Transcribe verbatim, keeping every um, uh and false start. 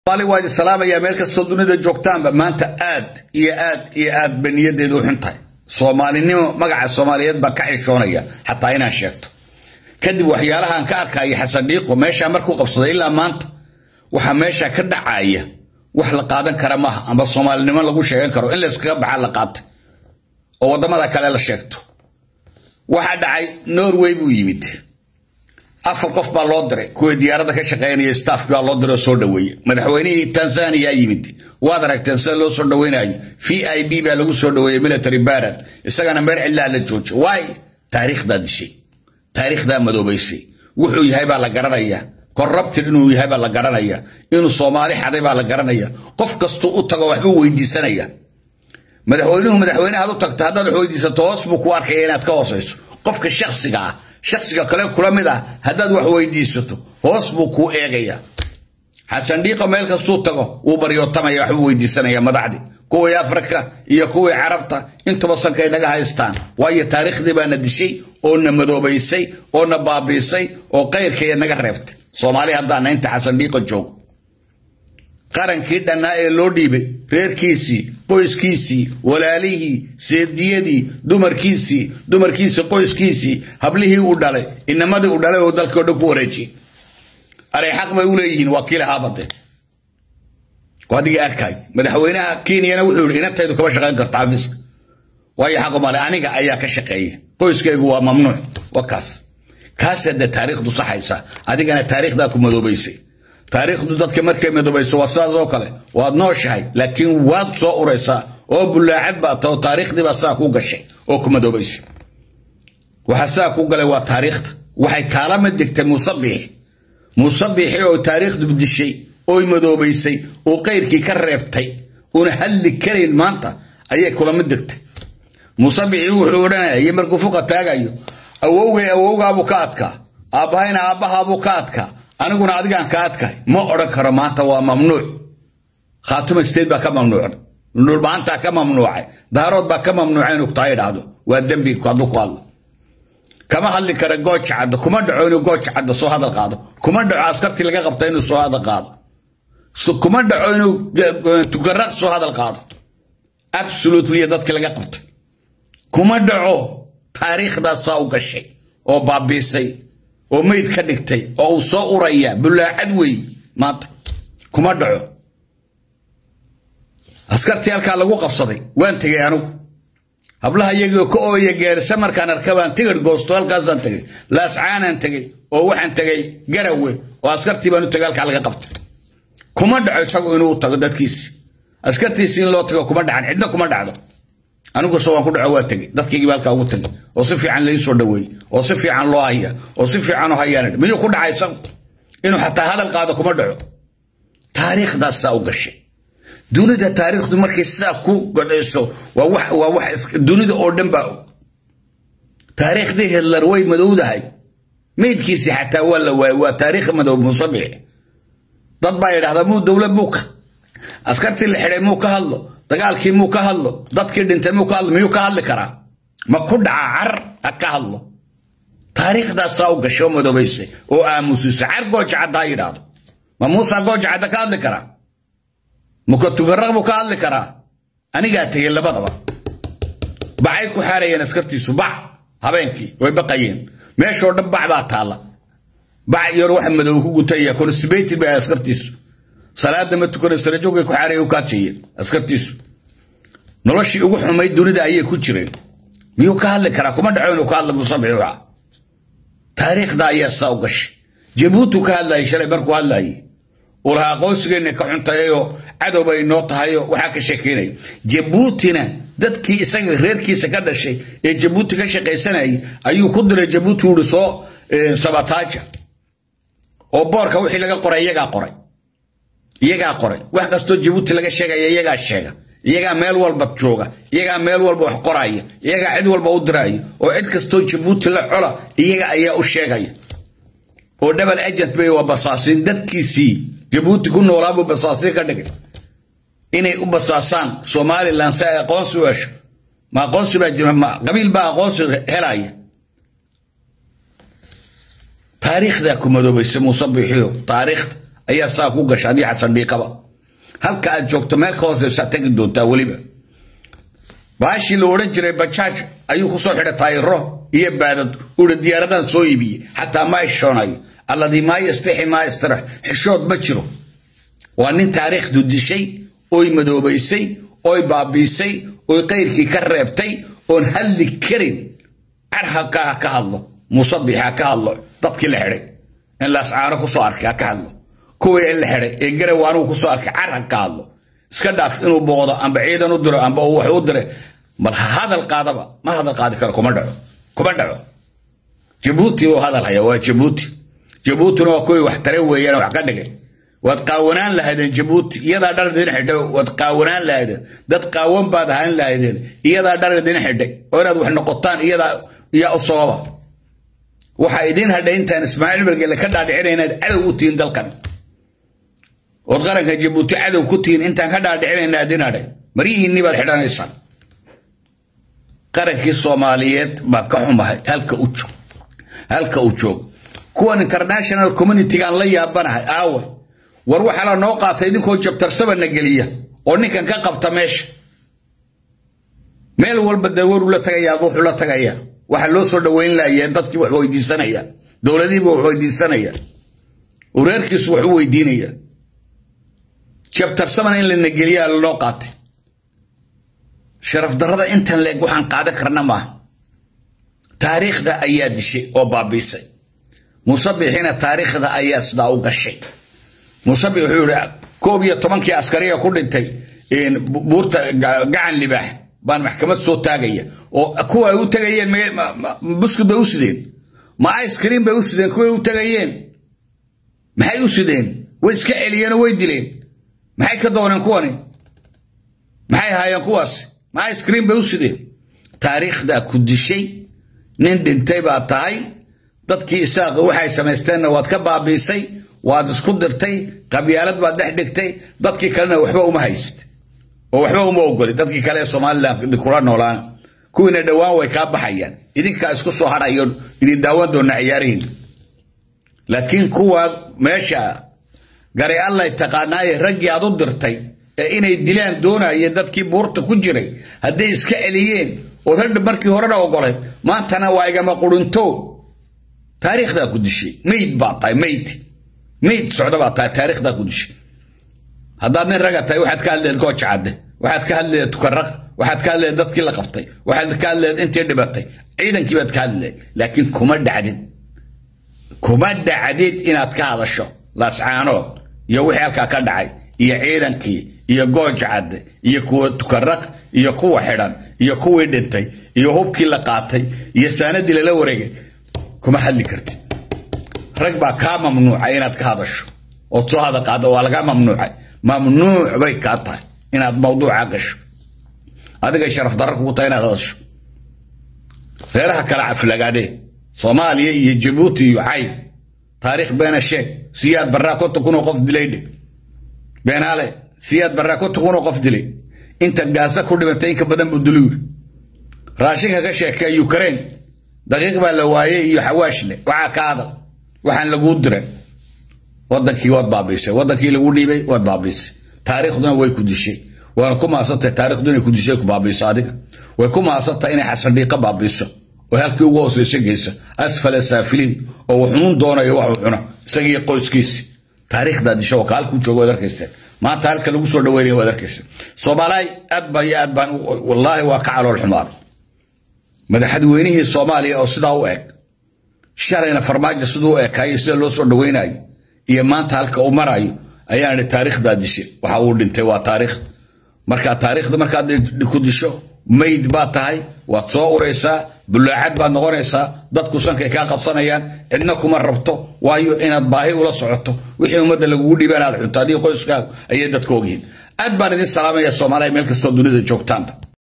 Bali waa salaam ayaa meel kasta dunida joogtaan maanta aad iyo aad iyo aad baniyadeedu u xuntahay Soomaalinimo magaca Soomaaliyeed ba ka xishoonaya hatta inaan sheegto kadib waxyaalaha aan ka arkay Xasan Dhiiqo meesha markuu qabsaday ilaa maanta waxa meesha ka dhacaya wax la qaadan kara ma amba Soomaalinimo lagu sheegan karo in la iska baxaa la qaatay oo wadamada kale la sheegto waxa dhacay Norway buu yimid afar qof baa loo diray kuwa diyaaradda ka shaqeynaya staff baa loo diray soo dhaweeyay madaxweynihii Tanzania yimid waad aragteen sida loo soo dhaweynayo V I P baa lagu soo dhaweeyay military barad isagana meel cilla la joojo way taariikhda dishay taariikhda madoobaysay wuxuu yahay baa la garanaya corrupted inuu yahay baa la garanaya inuu Soomaali xaday baa la garanaya qof kasto u tago waxba weydiisanaya madaxweynuhu madaxweynaha u tagta hadda wuxuu weydiisato hoos buu ku arkay inaad ka hoosayso qofka shakhsiga ah shakhsiga kale kula mid ah haddaad wax weydiisato hoos buu ku eegaya Xasan Dhiiqo meel kastuu tago uu baryotamaya wax weydiisanaya madaxdi kuwa Afrika iyo kuwa Carabta intaba sankay naga haystaan waayo taariikhdii baa nadishay oo na madoobaysay oo na baabiisay oo qeyrkay naga reebtay Soomaali haddana inta Xasan Dhiiqo joogo qarankii dhanaa ee loo dhiibay reerkiisii qoyskiisii walaalihii seediyadii dumarkiisii dumarkiisii qoyskiisii hablihii u dhalay inamadii u dhalay oo dalka dhan ku wareejiyay aray xaq bay u leeyihiin wakiil haabade qadiga arkay madaxweynaha Kenya wuxuu yiri inataydu kaba shaqeyn kartaa xafiiska way xaq ma leh aniga ayaa ka shaqeeyay qoyskaygu waa mamnuuc wakaas kaas hada taariikhdu saxaysa adigana taariikhda ku madoobaysay taariikhdu dadka markay madoobayso wasaadoo kale waad nooshahay laakiin waad soo uraysaa oo bulaacad baa taw taariikhdii baa saa ku gashay oo ku madoobaysay waxa saa ku galay waa taariikhda waxay kala mid dhigtay musabbix musabbix oo taariikhdu dishay oo madoobaysay oo qeyrkii ka reebtay una hadli karin maanta ayay kula mid dhigtay musabbix wuxuu oranayay markuu fuqa taagayo awowgay awowgaabu ka adka aabahayna aabahaabu ka adka aniguna adigaan ka adkay ma oran karo maanta waa mamnuuc khaatuma state ba ka mamnuuc nul baanta ka mamnuucay daarood ba ka mamnuucay inuu taayiraado waa dambi ku adu ku hadlo kama hadli kara gooch cad kuma dhaco inuu gooch cad soo hadal qaado kuma dhaco askartii laga qabtay inuu soo hadal qaado so kuma dhaco inuu tukaraq soo hadal qaado absolutely dadka laga qabtay kuma dhaco taariikhda saa u gashay oo baabisay oo meed ka dhigtay oo soo uraya bulaacad way maanta kuma dhaco askartii halka lagu qabsaday waan tagay anigu hablaha iyaga ka ooya geersa markaan arkabaan tigir goosto halkaas aan tagay laascaan tagay oo waxaan tagay garawe oo askartii baan u tagay halka laga qabtay kuma dhaco isagu inuu tago dadkiisi askartiisi in loo tago kuma dhacan cidna kuma dhacdo anigu soo waan ku dhaco waa tagay dadkii baalka ugu tagay oo si fiican la soo dhaweey oo si fiican loo haya oo si fiican oo hayaan miyo ku dhacaysan inuu xataa hadal qaado kuma dhaco taariikhda saa u gashay dunida taariikhdu markay saa ku gadayso waa wax waa wax dunida oo dhan baa taariikhdii Hitler way madowdahay meedkiisi xataa wala waa taariikh madow musabbix dad baa yiraahdaa muu dawlad buuk askartii la xiray muu ka hadlo dagaalkii muu ka hadlo dadkii dhintay muu ka hadlo miyuu ka hadli karaa ma ku dhacar ka hadlo taariikhda saa u gasho madoobaysay oo aamusiisa car gooch cad yiraahdo ma muusa gooch cad ka hadli karaa muka tugaraq buu ka hadli karaa aniga tagay labadaba bacay ku xaarayeen askartiisu bac habeenkii way baqayeen meeshoo dhan bac baa taala bac yar wax madow ku gutay constipated baa askartiisu salaada ma tukana sarajoogay ku xaaray u ka jeeyeen askartiisu noloshii ugu xumay dunida ayay ku jireen miyuu ka hadli karaa kuma dhaco inuu ka hadlo musabbix waxa taariikhda ayaa saa u gashay Djibouti ka hadlay shalay markuu hadlay ولها قوسجن كحنتايو عدو بينو تهايو وحاك شكيني جيبوتينا دتكي إسان غيركي سكاد الشيء جيبوتي كشقي سنة أيو قدر جيبوتي ورسو سباتاجا وبارك وحي لغا قرأي يغا قرأي يغا قرأي وحكا ستو جيبوتي لغا شيغا يغا شيغا يغا ميل والبطشوغا يغا ميل والبوح قرأي يغا عد والبودراي وعد كستو جيبوتي لحولا يغا أيا أشيغاي ودبل أجت بي وبصاصين دتكي سي جيبوتي كنا ورابو بصاصين كدك إني وبصاصان سومالي لانسا قونسو وش ما قونسو بجمع قبيل با قونسو هلاي تاريخ ذاك مدو بيسمو صبيحيو تاريخ ayaa saa ku gashay adii xasan dhiiqaba halka aad joogto meel ka hooseysa tagi doontaa waliba baashi la oran jiray bajaaj ayuu ku soo xidhay taayiro iyo baadad uu diyaaradan soo iibiyay hatta ma ishoonayo alladii ma yastahi ma istirah xishood ma jiro waa nin taariikhdu dishay oo madoobaysay oo baabiisay oo qeyrkii ka reebtay oo halli karin arha ka ka hadlo musabiha ka hadlo dadkii la xidhay in la ascaaro ku soo arkay ka hadlo kuwii la xidhay ee garawaan ku soo arkay arha ka hadlo iska dhaaf inuu booqdo amba ciidan u diro amba wax u diray bal hadal qaadaba ma hadal qaadi karo kuma dhaco kuma dhaco Djibouti oo hadal haya waa Djibouti Djibouti oo kuwii wax taray weeyaan wax ka dhigay wad qaawanaan lahaydeen Djibouti iyada dhaladeen xidhay wad qaawanaan lahaydeen dad qaawan baad ahaan lahaydeen iyada dhaladeen xidhay oo inaad wax noqotaan iyada iyo usooba waxa idin hadhay intaan Ismaaciil Bargele ka dhaadhicinayna cadow u tiin dalkan oo qaranka Djibouti cadow ku tiin intaan ka dhaadhicinayna adin hadhay marihiinni baad xidhanaysan qarankii Soomaaliyeed ba ka xumahay halka u joog halka u joog kuwan international community aan la yaabanahay aawa war waxa la noo qaatay idinkoo jabtarsabana galiya oo ninkan ka qabta meesha meel walba dawaru la tagayaa wuxuu la tagayaa waxa loo soo dhaweyn laayay dadkii wax weydiisanaya dawladiiba wax weydiisanaya ureerkiisu wax weydiinaya jabtarsabana in la nagaliya loo qaatay sharaf darada intan leeg waxaan qaadan karna ma taariikhda ayaa dishay oo baabiisay musabbixina taariikhda ayaa sida u gashay musabbix wuxuu yiri koob iyo tobankii askariga ku dhintay in buurta gacan libaax baan maxkamad soo taagaya oo kuwa ay u tagayeen buskud bay u sideen ma ice cream bay u sideen kuwa ay u tagayeen maxay u sideen way iska celiyeen way dileen maxay ka dooneen kuwani maxay haayeen kuwaas ما ice cream بوسدين تاريخ دا كدشي نين دنتي با tahay dadkii isaaq waxay sameysteen waad ka baabiisay waad isku dirtay qabyaalad baad dhex dhigtay dadkii kalena waxba uma hayst oo waxba uma ogoli dadkii kale Soomaaliland kula noolaan kuwina dhawaan way ka baxayaan idinka isku soo harayo idin daawan doona ciyaariin laakiin kuwa meesha gari Allah taqaanay rag aad u dirtay inay dilaan doonayeen dadkii buurta ku jiray haday iska celiyeen oo rag markii hore ogolay maantana waa iga ma qurunto taariikhda ku dishay meed baa tay meed meed socda baa tay taariikhda ku dishay hadaa nin raga tay waxaad ka hadleed gooch cad waxaad ka hadleed tukaraq waxaad ka hadleed dadkii la qabtay waxaad ka hadleed intii dhibatay ciidankii baad ka hadleed laakiin kuma dhacdin kuma dhacdid inaad ka hadasho laascaanood iyo wixii halka ka dhacay iyo ciidankii iyo gooch cad iyo kuwa tukaraq iyo kuwa xidhan iyo kuwa dhintay iyo hubkii la qaatay iyo saanadii la wareegay kuma hadli kartid rag baa ka mamnuucay inaad ka hadasho oo soo hada qaado waa laga mamnuucay mamnuuc bay ka tahay inaad mawduuca gasho adiga sharaf darro ku tahay inaad hadasho reeraha kala aflagaade Soomaaliya iyo Djibouti iyo Cay taariikh beena sheeg siyaad barako tukun qof dilayde beenale siyaad barako tukun qof dilay inta gaasa ku dhimatay ka badan buduluur raashinka ka sheekay Ukraine daqiiq baa la waayay iyo xawaashne waxa ka hada waxaan lagu diray wadankii wad baabiisay wadankii lagu dhiibay wad baabiisay taariikhduna way ku dishay waan ku maasatay taariikhduna ku dishay ku baabiisay adiga way ku maasatay inay xasan dhiiqa baabiiso oo halkii ugu hooseysay geesa asfala saafiliin oo wuxuu doonayo wax uu cuno isagii qoyskiisa taariikhda dishay oo kaalku joogo darkaysta ما تالك لو سو دhoweeyay wadarkiisa Soomaaliya aad baa aad baan wallahi waa ka calool xumaan madaxweynihii Soomaaliya oo sida u eg shalayna farmaajo sidoo eg ay sida loo soo dhaweynaay iyo maanta halka uu marayo ayaan taariikhda dishay waxa uu dhintay waa taariikh marka taariikhda marka ku disho meyd baa tahay waad soo ureysaa bulaacad baa noqonaysaa dadku sankay ka qabsanayaan cidna kuma rabto waayo inaad baahi ula socoto wixii umada lagu dhibanaad cuntaadii qoyskaaga ayay dadku ogyihiin aad baan idin salaamaya Soomaaliya meel kasta dunida joogtaan